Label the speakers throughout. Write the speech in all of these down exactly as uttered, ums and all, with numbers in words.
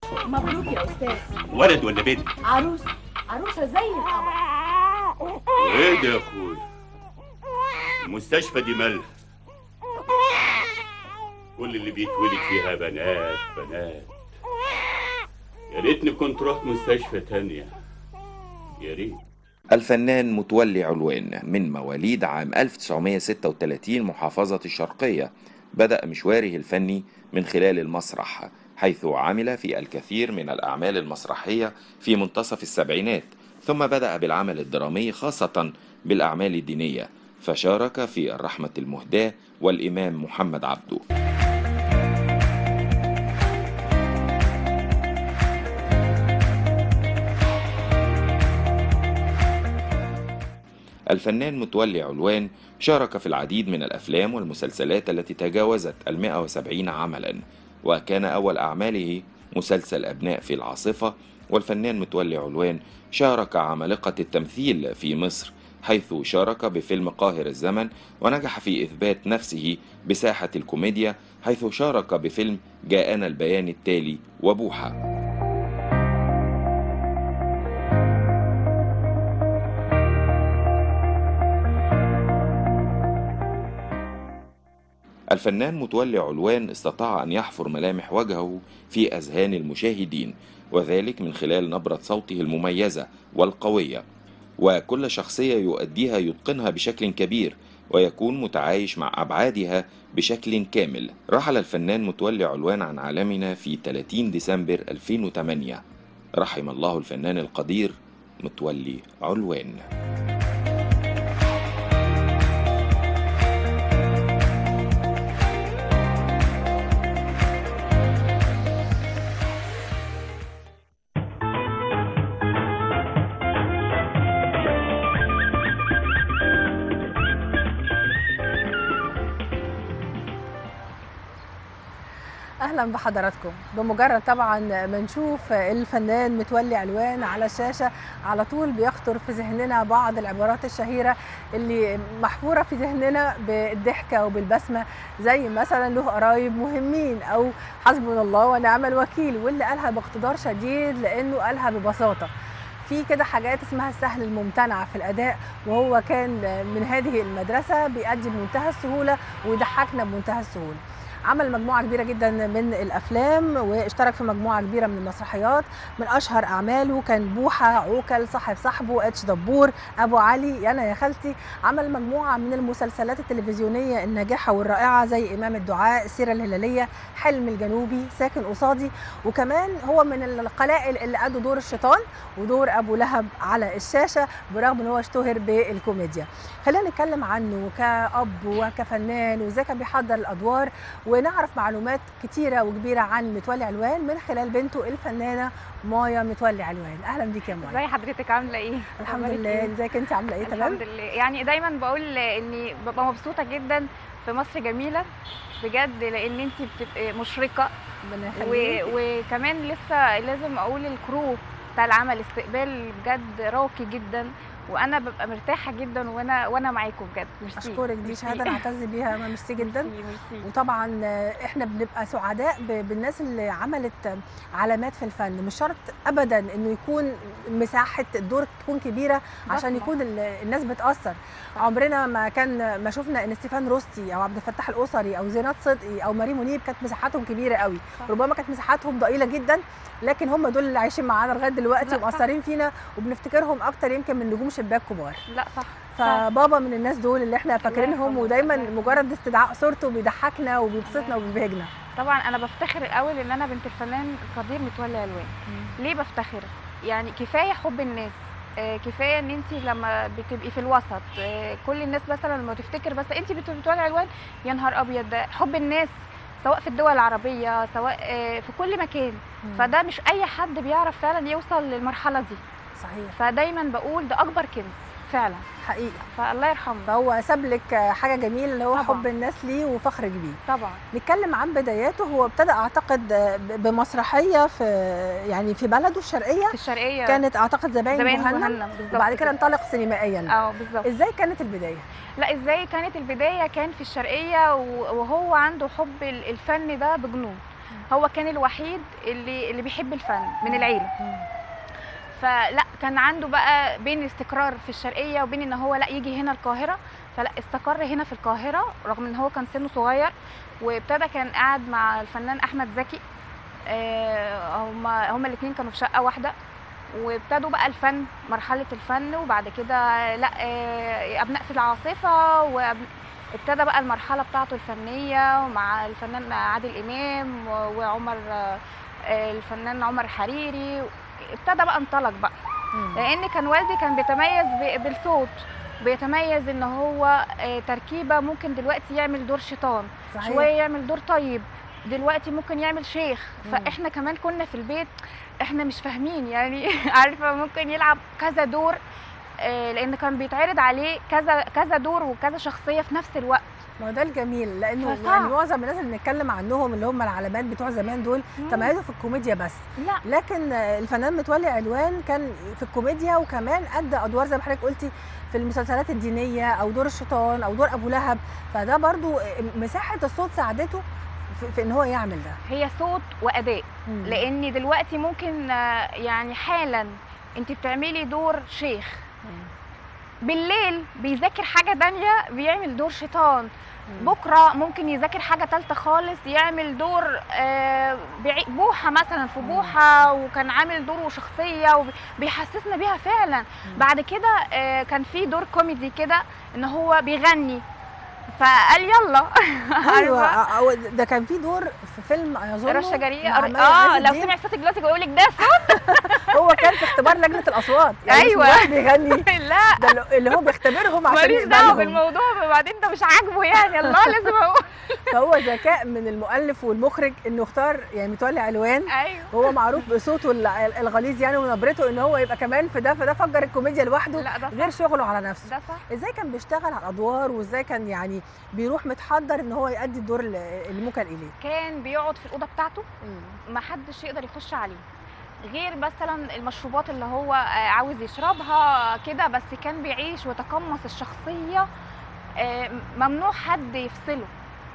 Speaker 1: مبروك يا استاذ.
Speaker 2: ولد ولا بنت؟
Speaker 1: عروسه، عروسه زي القمر.
Speaker 2: ايه ده يا اخوي؟ المستشفى دي مالها؟ كل اللي بيتولد فيها بنات بنات. يا ريتني كنت رحت مستشفى تانية، يا ريت.
Speaker 3: الفنان متولي علوان من مواليد عام ألف وتسعمائة وستة وثلاثين محافظة الشرقية، بدأ مشواره الفني من خلال المسرح، حيث عمل في الكثير من الأعمال المسرحية في منتصف السبعينات، ثم بدأ بالعمل الدرامي خاصة بالأعمال الدينية، فشارك في الرحمة المهداة والإمام محمد عبده. الفنان متولي علوان شارك في العديد من الأفلام والمسلسلات التي تجاوزت المئة وسبعين عملا، وكان أول أعماله مسلسل أبناء في العاصفة. والفنان متولي علوان شارك عمالقة التمثيل في مصر، حيث شارك بفيلم قاهر الزمن، ونجح في إثبات نفسه بساحة الكوميديا، حيث شارك بفيلم جاءنا البيان التالي وبوحة. الفنان متولي علوان استطاع أن يحفر ملامح وجهه في أذهان المشاهدين، وذلك من خلال نبرة صوته المميزة والقوية، وكل شخصية يؤديها يتقنها بشكل كبير ويكون متعايش مع أبعادها بشكل كامل. رحل الفنان متولي علوان عن عالمنا في ثلاثين ديسمبر ألفين وثمانية. رحم الله الفنان القدير متولي علوان.
Speaker 4: اهلا بحضراتكم. بمجرد طبعا ما نشوف الفنان متولي علوان على الشاشه على طول بيخطر في ذهننا بعض العبارات الشهيره اللي محفوره في ذهننا بالضحكه وبالبسمه، زي مثلا له قرايب مهمين او حسبنا الله ونعم الوكيل، واللي قالها باقتدار شديد لانه قالها ببساطه. في كده حاجات اسمها السهل الممتنع في الاداء، وهو كان من هذه المدرسه، بيأدي بمنتهى السهوله ويضحكنا بمنتهى السهوله. عمل مجموعة كبيرة جدا من الأفلام، واشترك في مجموعة كبيرة من المسرحيات. من أشهر أعماله كان بوحة، عوكل، صاحب صاحبه، اتش دبور، أبو علي، أنا يا خالتي. عمل مجموعة من المسلسلات التلفزيونية الناجحة والرائعة زي إمام الدعاء، السيرة الهلالية، حلم الجنوبي، ساكن قصادي. وكمان هو من القلائل اللي أدوا دور الشيطان ودور أبو لهب على الشاشة، برغم أنه هو اشتهر بالكوميديا. خلينا نتكلم عنه كأب وكفنان وإزاي كان بيحضر الأدوار، ونعرف معلومات كتيرة وكبيرة عن متولي علوان من خلال بنته الفنانة مايا متولي علوان. أهلا بيك يا مايا.
Speaker 5: ازي حضرتك، عاملة ايه؟
Speaker 4: الحمد لله. ازيك انت، عاملة ايه؟ تمام
Speaker 5: الحمد لله. يعني دايما بقول اني ببقى مبسوطة جدا في مصر جميلة بجد، لان انت بتبقي مشرقة و... وكمان لسه لازم اقول الكرو بتاع العمل استقبال بجد راقي جدا، وانا ببقى مرتاحه جدا وانا وانا معاكم بجد. ميرسي.
Speaker 4: اشكرك، دي شهاده انا اعتز بيها، ميرسي جدا.
Speaker 5: ميرسي ميرسي.
Speaker 4: وطبعا احنا بنبقى سعداء بالناس اللي عملت علامات في الفن. مش شرط ابدا انه يكون مساحه الدور تكون كبيره عشان يكون الناس بتاثر. عمرنا ما كان ما شفنا ان ستيفان روستي او عبد الفتاح الاسري او زينات صدقي او ماري منيب كانت مساحاتهم كبيره قوي. صح. ربما كانت مساحاتهم ضئيله جدا، لكن هم دول اللي عايشين معانا لغايه دلوقتي ومأثرين فينا، وبنفتكرهم اكتر يمكن من نجوم شباك كبار.
Speaker 5: لا صح.
Speaker 4: فبابا من الناس دول اللي احنا فاكرينهم، ودايما مجرد استدعاء صورته بيضحكنا وبيبسطنا وبيبهجنا.
Speaker 5: طبعا انا بفتخر الاول ان انا بنت الفنان القدير متولي علوان. ليه بفتخر؟ يعني كفايه حب الناس، آه كفايه ان انت لما بتبقي في الوسط، آه كل الناس مثلا لما تفتكر بس انت بنت متولي علوان، يا نهار ابيض، ده حب الناس سواء في الدول العربيه سواء آه في كل مكان. مم. فده مش اي حد بيعرف فعلا يوصل للمرحله دي.
Speaker 4: صحيح.
Speaker 5: فدايما بقول ده اكبر كنز فعلا
Speaker 4: حقيقه.
Speaker 5: فالله يرحمه.
Speaker 4: فهو ساب لك حاجه جميله اللي هو طبعا. حب الناس ليه وفخرك بيه.
Speaker 5: طبعا.
Speaker 4: نتكلم عن بداياته. هو ابتدى اعتقد بمسرحيه في يعني في بلده الشرقيه.
Speaker 5: في الشرقيه
Speaker 4: كانت اعتقد زباين
Speaker 5: مهنم،
Speaker 4: وبعد كده انطلق سينمائيا.
Speaker 5: اه بالظبط.
Speaker 4: ازاي كانت البدايه؟
Speaker 5: لا ازاي كانت البدايه؟ كان في الشرقيه وهو عنده حب الفن ده بجنون. هو كان الوحيد اللي اللي بيحب الفن من العيله. فلا كان عنده بقى بين استقرار في الشرقيه وبين ان هو لا يجي هنا القاهره، فلا استقر هنا في القاهره رغم ان هو كان سنه صغير. وابتدى كان قاعد مع الفنان احمد زكي، هما هما الاثنين كانوا في شقه واحده، وابتدوا بقى الفن، مرحله الفن. وبعد كده لا ابناء في العاصفه، وابتدى بقى المرحله بتاعته الفنيه مع الفنان عادل امام وعمر الفنان عمر حريري. ابتدى بقى انطلق بقى، لان كان والدي كان بيتميز بالصوت، بيتميز ان هو تركيبه ممكن دلوقتي يعمل دور شيطان، صحيح. شويه يعمل دور طيب، دلوقتي ممكن يعمل شيخ. فاحنا كمان كنا في البيت احنا مش فاهمين يعني عارفه ممكن يلعب كذا دور، لان كان بيتعرض عليه كذا كذا دور وكذا شخصيه في نفس الوقت.
Speaker 4: ما هو ده الجميل، لانه يعني معظم الناس اللي بنتكلم عنهم اللي هم العلامات بتوع زمان دول تميزوا في الكوميديا بس.
Speaker 5: لا.
Speaker 4: لكن الفنان متولي علوان كان في الكوميديا، وكمان ادى ادوار زي ما حضرتك قلتي في المسلسلات الدينيه او دور الشيطان او دور ابو لهب. فده برضو مساحه الصوت ساعدته في, في ان هو يعمل ده.
Speaker 5: هي صوت واداء. مم. لان دلوقتي ممكن يعني حالا انت بتعملي دور شيخ، بالليل بيذاكر حاجه تانيه بيعمل دور شيطان، بكره ممكن يذاكر حاجه ثالثه خالص يعمل دور بوحه مثلا في بوحه، وكان عامل دور وشخصيه وبيحسسنا بيها فعلا. بعد كده كان في دور كوميدي كده ان هو بيغني، فقال يلا.
Speaker 4: ايوه ده كان في دور في فيلم اظن
Speaker 5: رشه جريئه. اه لو سمع صوتك دلوقتي بقول لك ده صوت.
Speaker 4: هو كان في اختبار لجنه الاصوات
Speaker 5: يعني. ايوه
Speaker 4: بيغني.
Speaker 5: لا
Speaker 4: ده اللي هو بيختبرهم عشان
Speaker 5: ماليش دعوه بالموضوع، وبعدين ده مش عاجبه يعني الله لازم اقول.
Speaker 4: فهو ذكاء من المؤلف والمخرج انه اختار يعني متولي علوان.
Speaker 5: ايوه
Speaker 4: وهو معروف بصوته الغليظ يعني ونبرته، ان هو يبقى كمان في ده فده فجر الكوميديا لوحده غير شغله على نفسه.
Speaker 5: ده صح.
Speaker 4: ازاي كان بيشتغل على الادوار، وازاي كان يعني بيروح متحضر ان هو يؤدي الدور اللي موكل اليه؟
Speaker 5: كان بيقعد في الاوضه بتاعته ما حدش يقدر يخش عليه، غير مثلا المشروبات اللي هو عاوز يشربها كده، بس كان بيعيش ويتقمص الشخصيه، ممنوع حد يفصله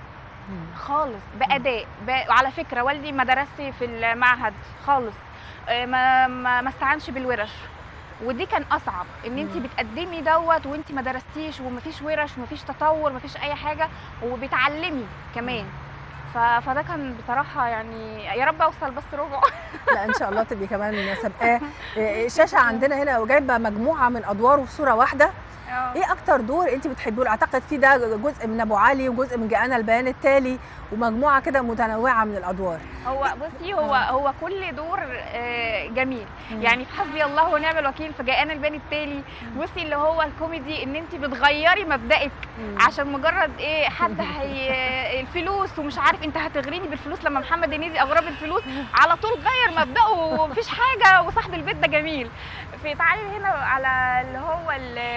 Speaker 5: خالص باداء. وعلى فكره والدي ما درسش في المعهد خالص، ما ما استعنش بالورش، ودي كان اصعب ان انت بتقدمي دوت وانت ما درستيش ومفيش ورش ومفيش تطور مفيش اي حاجه، وبتعلمي كمان. فده كان بصراحه يعني يا رب اوصل بس ربع.
Speaker 4: لا ان شاء الله تبقي كمان سابقاه. الشاشه عندنا هنا وجايبه مجموعه من ادواره في صوره واحده. أوه. ايه اكتر دور انت بتحبيه؟ اعتقد في ده جزء من ابو علي وجزء من جاءنا البيان التالي ومجموعه كده متنوعه من الادوار.
Speaker 5: هو بصي هو آه. هو كل دور جميل. مم. يعني في حسبي الله ونعم الوكيل في جاءنا البيان التالي، بصي اللي هو الكوميدي ان انت بتغيري مبدأك. مم. عشان مجرد ايه حد هي الفلوس ومش عارف انت هتغريني بالفلوس، لما محمد هنيدي اغرب الفلوس على طول غير مبدأه ومفيش حاجه وصاحب البيت ده جميل. في تعالي هنا على اللي هو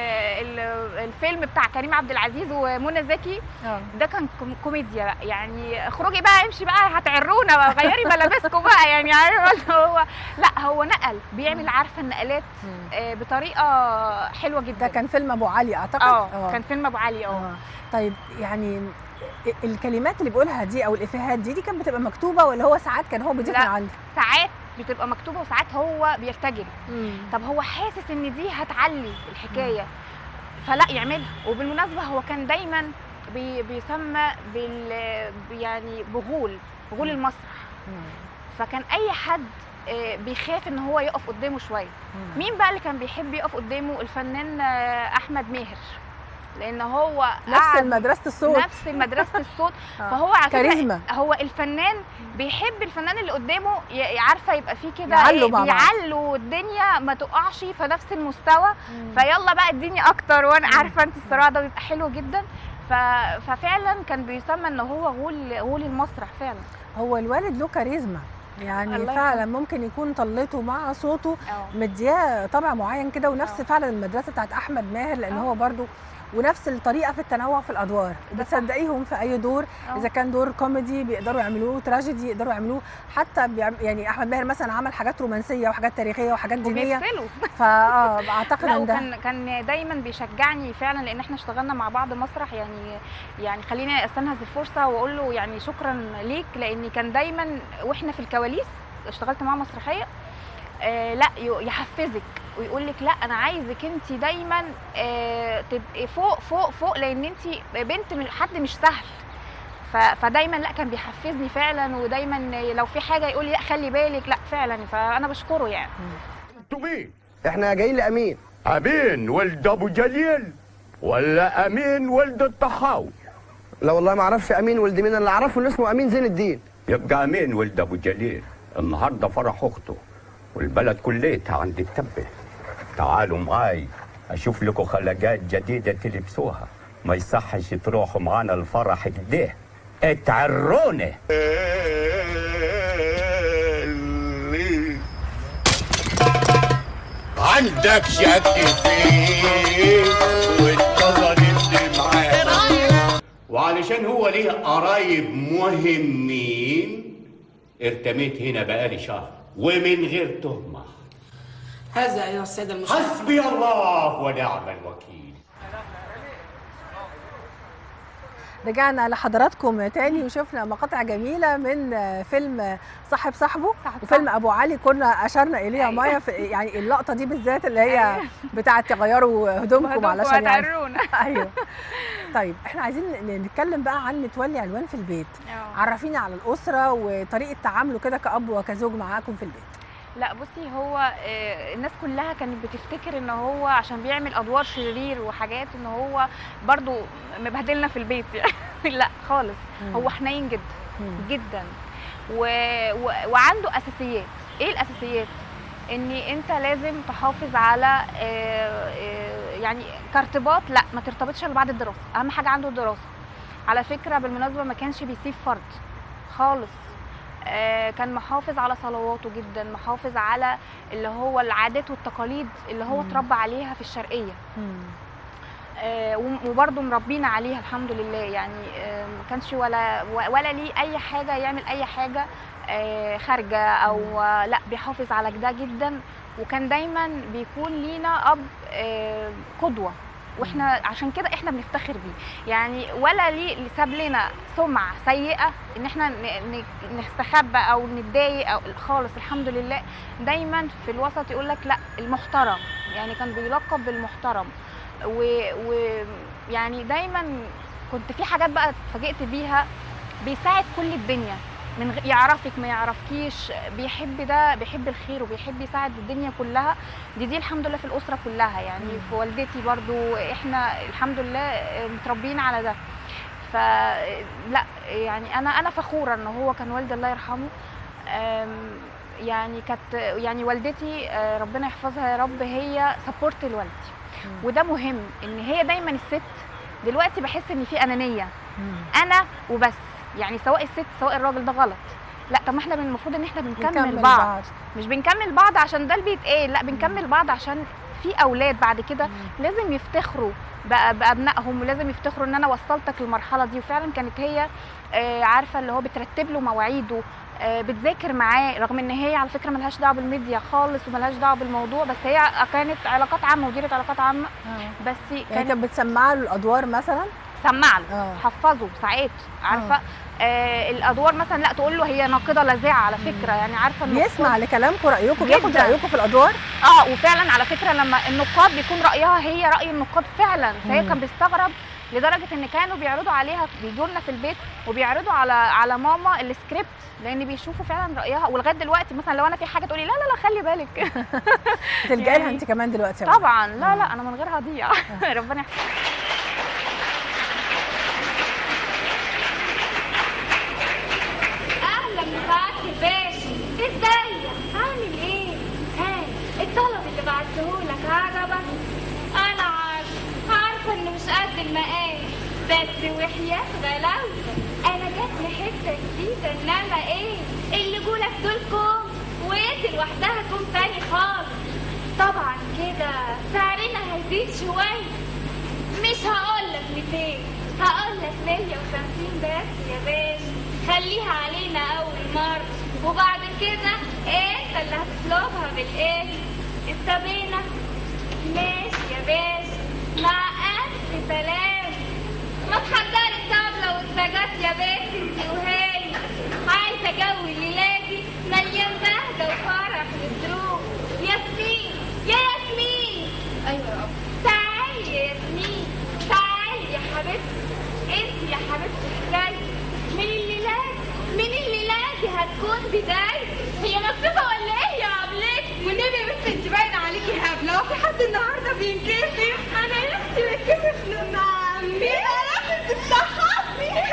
Speaker 5: الفيلم بتاع كريم عبد العزيز ومنى زكي، ده كان كوميديا يعني اخرجي بقى امشي بقى هتعرونا بقى غيري ملابسكم بقى يعني عارفه هو لا هو نقل بيعمل عارفه النقلات آه بطريقه حلوه جدا.
Speaker 4: ده كان فيلم ابو علي اعتقد.
Speaker 5: اه كان فيلم ابو علي. اه
Speaker 4: طيب يعني الكلمات اللي بيقولها دي او الافيهات دي دي كانت بتبقى مكتوبه ولا هو ساعات كان هو بيضيف من عنده؟
Speaker 5: ساعات بتبقى مكتوبه وساعات هو بيرتجل. طب هو حاسس ان دي هتعلي الحكايه مم. فلا يعملها. وبالمناسبه هو كان دايما بي بيسمى بال يعني بغول بغول المسرح. مم. فكان اي حد بيخاف ان هو يقف قدامه شويه. مين بقى اللي كان بيحب يقف قدامه؟ الفنان احمد ماهر، لان هو
Speaker 4: نفس مدرسه الصوت
Speaker 5: نفس مدرسه الصوت. فهو على
Speaker 4: كاريزما.
Speaker 5: هو الفنان بيحب الفنان اللي قدامه عارفه يبقى فيه كده
Speaker 4: يعلوا
Speaker 5: يعلوا الدنيا ما تقعش في نفس المستوى. مم. فيلا بقى اديني اكتر، وانا عارفه انت الصراع ده بيبقى حلو جدا. ففعلا كان بيسمى ان هو غول غول المسرح فعلا.
Speaker 4: هو الوالد له كاريزما يعني فعلا ممكن يكون طلته مع صوته مدياه طبع معين كده، ونفس أوه. فعلا المدرسه بتاعت احمد ماهر، لان أوه. هو برضو ونفس الطريقه في التنوع في الادوار، بتصدقيهم في اي دور.
Speaker 5: أوه.
Speaker 4: اذا كان دور كوميدي بيقدروا يعملوه، تراجيدي يقدروا يعملوه، حتى بيعم... يعني احمد ماهر مثلا عمل حاجات رومانسيه وحاجات تاريخيه وحاجات دينيه، فاعتقد ان ده
Speaker 5: كان كان دايما بيشجعني فعلا، لان احنا اشتغلنا مع بعض مسرح. يعني يعني خليني استنهز الفرصه واقول له يعني شكرا ليك، لان كان دايما واحنا في الكواليس اشتغلت معاه مسرحيه آه لا يحفزك ويقول لك لا انا عايزك انت دايما آه تبقي فوق فوق فوق، لان انت بنت من حد مش سهل. فدايما لا كان بيحفزني فعلا، ودايما لو في حاجه يقول لي لا خلي بالك، لا فعلا، فانا بشكره يعني.
Speaker 6: انتوا مين؟
Speaker 7: احنا جايين لامين.
Speaker 6: امين ولد ابو جليل ولا امين ولد الطحاوي؟
Speaker 7: لا والله ما اعرفش امين ولد مين، اللي اعرفه ان اسمه امين زين الدين.
Speaker 6: يبقى امين ولد ابو جليل. النهارده فرح اخته والبلد كليتها عند التبه. تعالوا معاي اشوف لكم خلقات جديده تلبسوها، ما يصحش تروحوا معانا الفرح كده اتعرونه.
Speaker 8: عندك شك فيه وانتظر اللي معاه،
Speaker 2: وعلشان هو ليه قرايب مهمين ارتميت هنا بقالي شهر ومن غير تهمه.
Speaker 9: هذا أيها السادة المشاهدين،
Speaker 2: حسبي الله ونعم الوكيل.
Speaker 4: رجعنا لحضراتكم تاني وشفنا مقاطع جميله من فيلم صاحب صاحبه وفيلم ابو علي، كنا اشرنا اليها مايا في يعني اللقطه دي بالذات اللي هي بتاعه تغيروا هدومكم علشان يعني ايوه. طيب احنا عايزين نتكلم بقى عن متولي علوان في البيت.
Speaker 5: أوه.
Speaker 4: عرفينا على الاسره وطريقه تعامله كده كأب وكزوج معاكم في البيت.
Speaker 5: لا بصي، هو الناس كلها كانت بتفتكر ان هو عشان بيعمل ادوار شرير وحاجات ان هو برضو مبهدلنا في البيت يعني. لا خالص، هو حنين جدا جدا و... و... وعنده اساسيات. ايه الاساسيات؟ ان انت لازم تحافظ على يعني كارتباط، لا ما ترتبطش الا بعد الدراسه. اهم حاجه عنده الدراسه. على فكره بالمناسبه ما كانش بيسيب فرد خالص، آه كان محافظ على صلواته جدا، محافظ على اللي هو العادات والتقاليد اللي هو اتربى عليها في الشرقيه. آه وبرضه مربينا عليها الحمد لله. يعني آه ما كانش ولا ولا ليه اي حاجه يعمل اي حاجه آه خارجه او آه لا، بيحافظ على ده جدا. وكان دايما بيكون لينا اب آه قدوه، واحنا عشان كده احنا بنفتخر بيه. يعني ولا ليه ساب لنا سمعه سيئه ان احنا نستخبى او نتضايق او خالص. الحمد لله دايما في الوسط يقول لك لا المحترم، يعني كان بيلقب بالمحترم. ويعني دايما كنت في حاجات بقى اتفاجئت بيها، بيساعد كل الدنيا من يعرفك ما يعرفكيش، بيحب ده، بيحب الخير وبيحب يساعد الدنيا كلها. دي دي الحمد لله في الاسره كلها، يعني في والدتي برضو احنا الحمد لله متربيين على ده. فلا يعني انا انا فخوره ان هو كان والدي الله يرحمه. يعني كانت يعني والدتي ربنا يحفظها يا رب هي سبورت لوالدي، وده مهم. ان هي دايما الست دلوقتي بحس ان في انانيه، انا وبس، يعني سواء الست سواء الراجل، ده غلط. لا طب ما احنا المفروض ان احنا بنكمل بعض. بعض مش بنكمل بعض عشان ده اللي بيتقال، لا بنكمل بعض عشان في اولاد بعد كده لازم يفتخروا بابنائهم، ولازم يفتخروا ان انا وصلتك للمرحله دي. وفعلا كانت هي عارفه اللي هو بترتب له مواعيده، بتذاكر معاه، رغم ان هي على فكره ملهاش دعوه بالميديا خالص وملهاش دعوه بالموضوع، بس هي كانت علاقات عامه، مديره علاقات عامه. بس
Speaker 4: يعني كانت بتسمع له الادوار مثلا،
Speaker 5: سمع له، حفظه ساعات، عارفه آه الادوار مثلا لا تقول له هي ناقده لاذعه على فكره، يعني عارفه انه
Speaker 4: بيسمع لكلامكم، رايكم، بياخد رايكم في الادوار.
Speaker 5: اه وفعلا على فكره لما النقاد بيكون رايها هي راي النقاد فعلا، فهي كان بيستغرب لدرجه ان كانوا بيعرضوا عليها، بيجوا لنا في البيت وبيعرضوا على على ماما السكريبت، لان بيشوفوا فعلا رايها. ولغايه دلوقتي مثلا لو انا في حاجه تقولي لا لا لا خلي بالك.
Speaker 4: تلجئي لها انت كمان دلوقتي؟
Speaker 5: طبعا لا لا انا من غيرها هضيع. ربنا يحفظك.
Speaker 10: ازيك؟ عامل ايه؟ ها الطلب اللي بعتهولك عجبك؟ انا عارفه عارفه انه مش قد المقام، بس وحياة غلاوتك انا جاتلي حته جديده، انما ايه اللي جولك دول كوم وانت لوحدها كوم تاني خالص. طبعا كده سعرنا هيزيد شويه. مش هقولك ميتين، هقولك مية وخمسين بس يا باشا، خليها علينا أول مرة، وبعد كده انت اللي هتطلبها بالاسم. استبينا؟ ماشي يا باشا، مع ألف سلامة. ما تحضري الطبلة والسجات يا بنتي انتي وهي، عايزة جو الليلادي مليان بهجة وفرح وسرور. ياسمين يا ياسمين.
Speaker 1: ايوه يا ابا.
Speaker 10: تعالي يا ياسمين، تعالي يا حبيبتي، انتي يا حبيبتي حكايتي. من الليلاد من الليلادي هتكون بداية. هي مكتوبة ولا ايه يا عبلتي؟
Speaker 1: والنبي يا بنت انت باينه عليكي هبله، وفي حد النهارده بينكسف؟
Speaker 10: انا نفسي بتكسف لما عمي
Speaker 1: لازم تستحقني.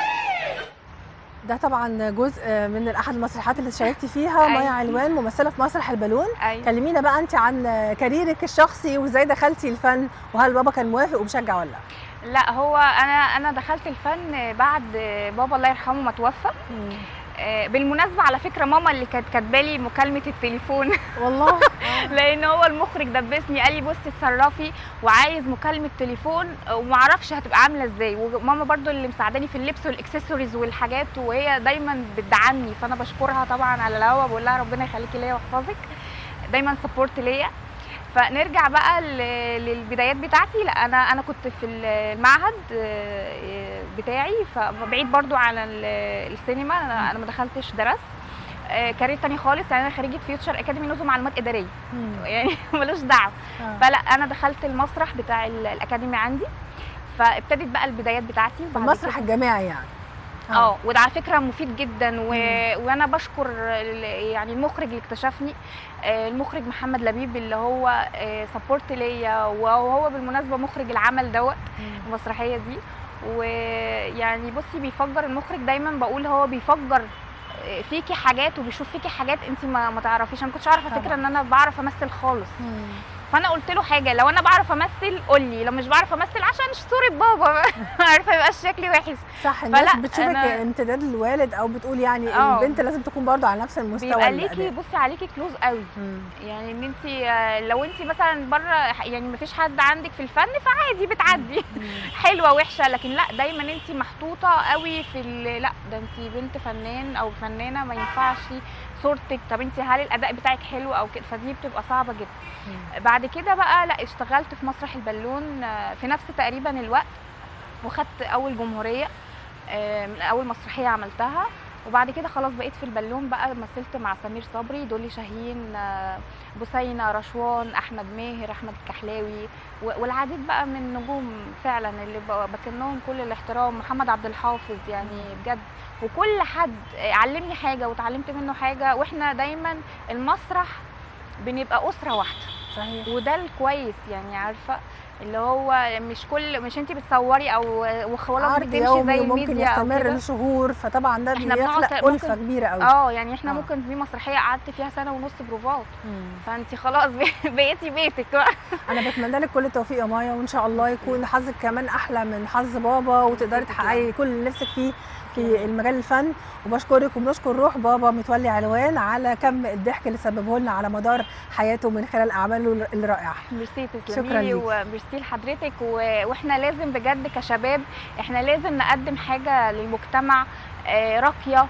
Speaker 4: ده طبعا جزء من احد المسرحيات اللي شاركتي فيها.
Speaker 5: أيوة.
Speaker 4: مايا علوان ممثله في مسرح البالون.
Speaker 5: أيوة.
Speaker 4: كلمينا بقى انت عن كاريرك الشخصي وازاي دخلتي الفن، وهل بابا كان موافق ومشجع ولا لا؟
Speaker 5: لا، هو انا انا دخلت الفن بعد بابا الله يرحمه ما توفى. بالمناسبه على فكره ماما اللي كانت كاتبه لي مكالمه التليفون
Speaker 4: والله.
Speaker 5: لان هو المخرج دبسني قال لي بصي اتصرفي وعايز مكالمه تليفون وما اعرفش هتبقى عامله ازاي. وماما برضو اللي مساعداني في اللبس والاكسسوارز والحاجات، وهي دايما بتدعمني، فانا بشكرها طبعا على الهوا، بقول لها ربنا يخليكي ليا ويحفظك، دايما سبورت ليا. فنرجع بقى للبدايات بتاعتي. لا انا انا كنت في المعهد بتاعي، فبعيد برضو على السينما. انا انا ما دخلتش درست كارير تاني خالص، يعني انا خريجه فيوتشر اكاديمي نظم معلومات اداريه، يعني ملوش دعوه. فلا انا دخلت المسرح بتاع الاكاديمي عندي، فابتدت بقى البدايات بتاعتي.
Speaker 4: المسرح الجامعي يعني.
Speaker 5: اه وده على فكره مفيد جدا و... وانا بشكر يعني المخرج اللي اكتشفني، المخرج محمد لبيب اللي هو سبورت ليا، وهو بالمناسبه مخرج العمل دوت المسرحيه دي. ويعني بصي بيفجر المخرج، دايما بقول هو بيفجر فيكي حاجات وبيشوف فيكي حاجات انت ما, ما تعرفيش. انا ما كنتش عارفه فكره ان انا بعرف امثل خالص. مم. فانا قلت له حاجه، لو انا بعرف امثل قول لي، لو مش بعرف امثل عشان صوره بابا عارفه يبقى شكلي وحش.
Speaker 4: صح، الناس بتشوفك أنا... امتداد للوالد، او بتقول يعني أوه. البنت لازم تكون برضو على نفس المستوى.
Speaker 5: بيبقى ليكي بصي عليكي كلوز قوي. مم. يعني ان انت لو انت مثلا بره يعني ما فيش حد عندك في الفن فعادي بتعدي حلوه وحشه، لكن لا دايما انت محطوطه قوي في لا ده انت بنت فنان او فنانه ما ينفعش صورتك. طب انت هل الاداء بتاعك حلو او كده؟ فدي بتبقى صعبه جدا. مم. بعد كده بقى لا اشتغلت في مسرح البالون في نفس تقريبا الوقت، وخدت اول جمهوريه من اول مسرحيه عملتها. وبعد كده خلاص بقيت في البالون بقى، مثلت مع سمير صبري، دولي شاهين، بوسينة، رشوان، احمد ماهر، احمد الكحلاوي، والعديد بقى من نجوم فعلا اللي بكنهم كل الاحترام، محمد عبد الحافظ، يعني بجد. وكل حد علمني حاجه وتعلمت منه حاجه، واحنا دايما المسرح بنبقى اسره واحده. صحيح. وده الكويس، يعني عارفه اللي هو مش كل مش انت بتصوري او وخلاص بتمشي زي الميديا،
Speaker 4: ممكن يستمر لشهور، فطبعا ده بيخلق ألفة كبيره قوي.
Speaker 5: اه يعني احنا آه. ممكن في مسرحيه قعدت فيها سنه ونص بروفات، فانت خلاص بقيتي بيتك بقى.
Speaker 4: انا بتمنى لك كل التوفيق يا مايا، وان شاء الله يكون حظك كمان احلى من حظ بابا، وتقدري تحققي كل اللي نفسك فيه في المجال الفن. وبشكرك وبنشكر روح بابا متولي علوان على كم الضحك اللي سببه لنا على مدار حياته من خلال اعماله الرائعه.
Speaker 5: ميرسي تسلمي، وميرسي لحضرتك. واحنا لازم بجد كشباب احنا لازم نقدم حاجه للمجتمع راقيه.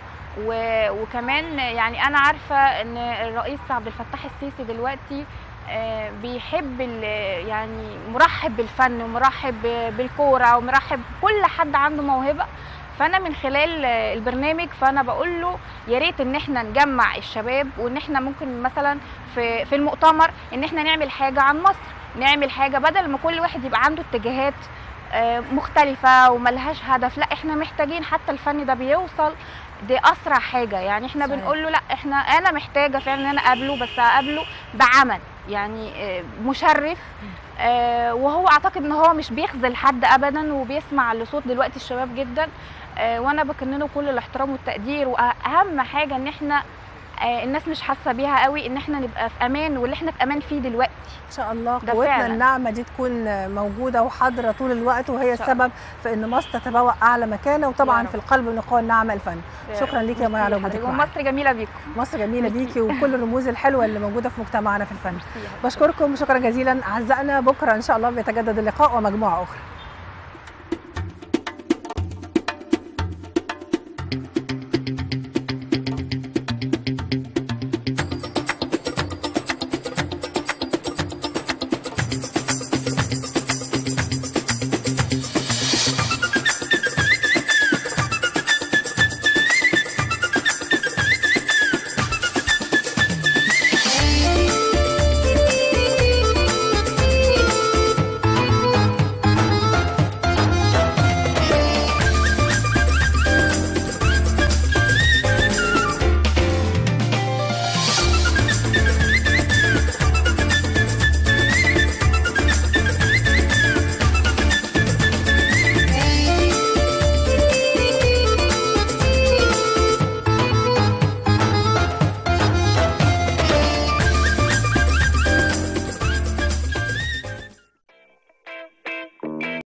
Speaker 5: وكمان يعني انا عارفه ان الرئيس عبد الفتاح السيسي دلوقتي بيحب يعني مرحب بالفن ومرحب بالكوره ومرحب كل حد عنده موهبه. فانا من خلال البرنامج فانا بقول له يا ريت ان احنا نجمع الشباب، وان احنا ممكن مثلا في في المؤتمر ان احنا نعمل حاجه عن مصر، نعمل حاجه بدل ما كل واحد يبقى عنده اتجاهات مختلفه وملهاش هدف. لا احنا محتاجين حتى الفن ده بيوصل، دي اسرع حاجه. يعني احنا صحيح. بنقول له لا احنا انا محتاجه فعلا ان انا اقابله، بس اقابله بعمل يعني مشرف. آه وهو اعتقد ان هو مش بيخذل حد ابدا، وبيسمع لصوت دلوقتي الشباب جدا. آه وانا بكن له كل الاحترام والتقدير. واهم حاجه ان احنا آه الناس مش حاسه بيها قوي، ان احنا نبقى في امان، واللي احنا في امان فيه دلوقتي
Speaker 4: ان شاء الله. قوتنا الناعمه دي تكون موجوده وحاضره طول الوقت، وهي السبب في ان مصر تتبوأ اعلى مكانه، وطبعا في القلب من القوى الناعمه الفن. شكرا ليكي يا مايا على وجودك معانا.
Speaker 5: ومصر جميله بيكم.
Speaker 4: مصر جميله بيكي وكل الرموز الحلوه اللي موجوده في مجتمعنا في الفن. بشكركم شكرا جزيلا اعزائنا. بكره ان شاء الله بيتجدد اللقاء ومجموعه اخرى.